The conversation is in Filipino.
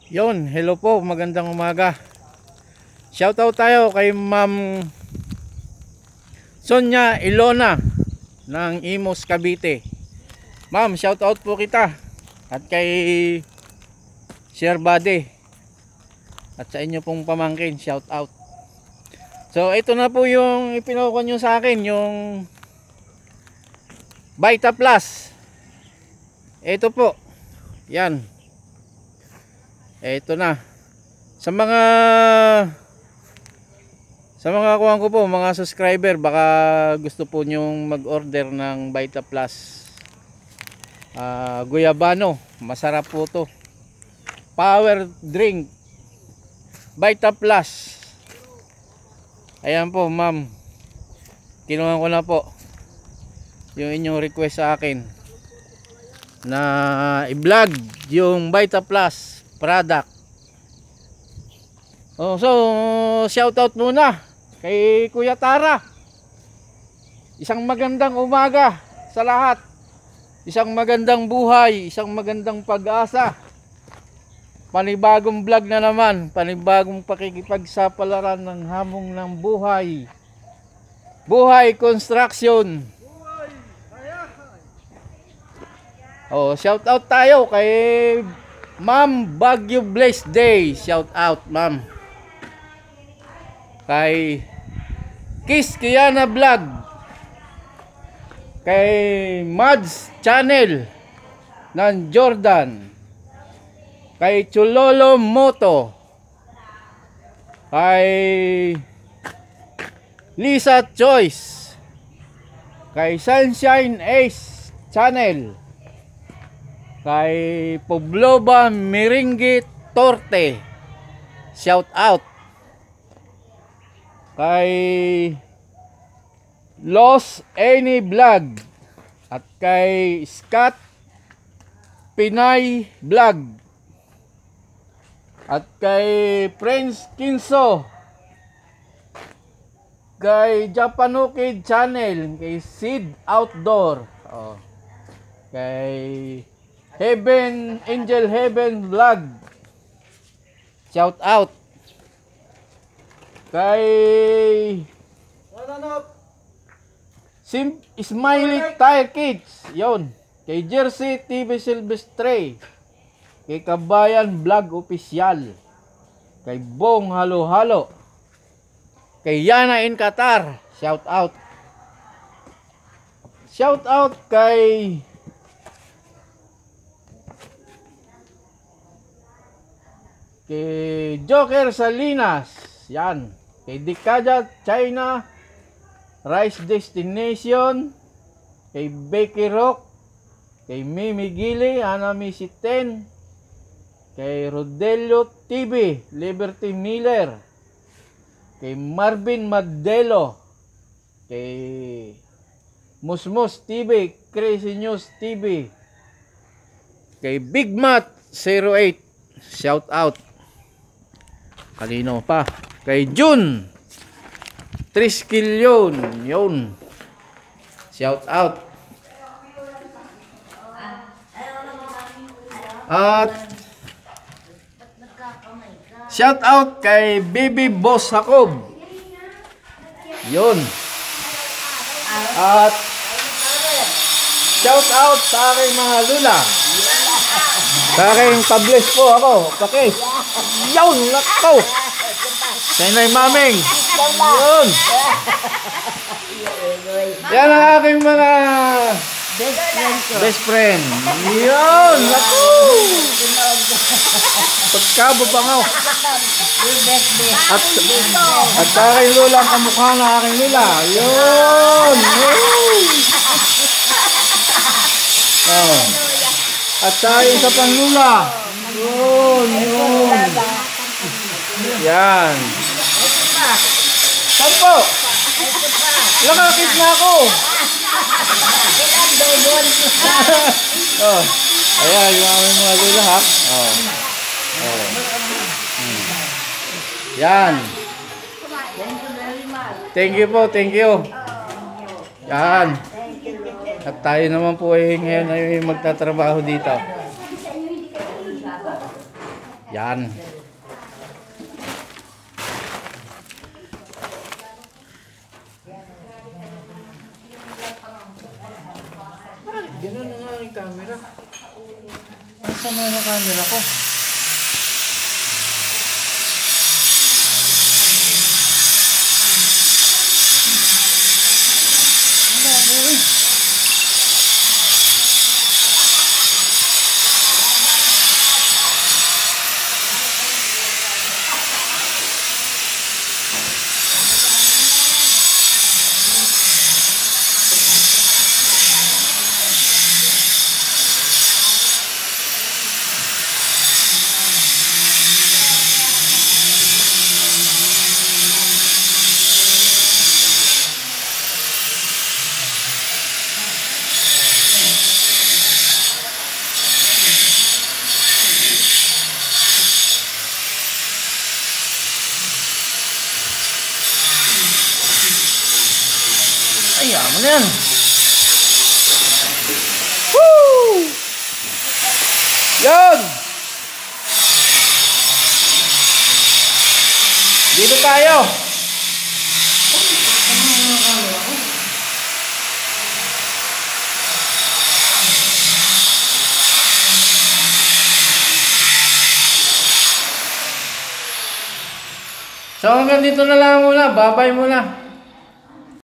Yon, hello po, magandang umaga. Shoutout tayo kay Ma'am Sonia Ilona ng Imos, Cavite. Ma'am, shoutout po kita. At kay Sir Bade. At sa inyo pong pamangkin, shoutout. So, ito na po yung ipinukon nyo sa akin, yung Vita Plus. Ito po. Yan. Ito na. Sa mga kuwan ko po, mga subscriber, baka gusto po nyong mag-order ng Vita Plus. Guyabano, masarap po to. Power drink Vita Plus. Ayan po, ma'am. Kinuha ko na po yung inyong request sa akin na i-vlog yung Vita Plus product. So shoutout muna kay Kuya Tara. Isang magandang umaga sa lahat. Isang magandang buhay, isang magandang pag-asa. Panibagong vlog na naman, panibagong pakikipagsapalaran ng hamong ng buhay. Buhay construction. Shoutout tayo kay Ma'am Baguio Blessed Day. Shout out, ma'am. Kay Kiss Kiana Vlog. Kay Mads Channel ng Jordan. Kay Chulolo Moto. Kay Lisa Choice. Kay Sunshine Ace Channel. Kay Pobloba Merengue Torte, shout out. Kay Los Any Vlog at kay Scott Pinay Vlog at kay Prince Kinso, kay Japanokid Channel, kay Sid Outdoor, kay Heaven Angel Heaven Vlog, shout out. Kay Smiley Tire Kids, yon. Kay Jersey TV Silvestre, kay Kabayan Vlog Official, kay Bong Halo Halo, kay Yana in Qatar, shout out. Shout out kay Joker Salinas, yan. Kay Dikada China Rice Destination, kay Becky Rock, kay Mimi Gili, Anami si 10, kay Rodelio TV, Liberty Miller, kay Marvin Magdelo, kay Musmus TV, Crazy News TV, kay Big Mat 08, shout out. Kanino pa? Kay June Triskilyon, yun. Shout out. At shout out kay Baby Boss Jacob, yun. At shout out sa aking mga lula, sa aking pables po ako, pakis. Yun, lakaw. Sa inay maming. Yun. Yan ang aking mga best friend. Yun, lakaw. Pagkabo pa nga. At sa aking lula ang kamukha na aking lula. Yun. At sa isa pang lula. Yun. Yan. Saan po? Nakakit na ako. Ayan, yung aming mga lula, ha? Yan. Thank you po, thank you. Yan. At tayo naman po ngayon ay magtatrabaho dito. Yan. Bakit ganun na nga yung camera? Nasaan na yung camera ko? Ay, yaman na yan. Woo! Yan! Dito tayo. So hanggang dito na lang muna. Bye-bye muna.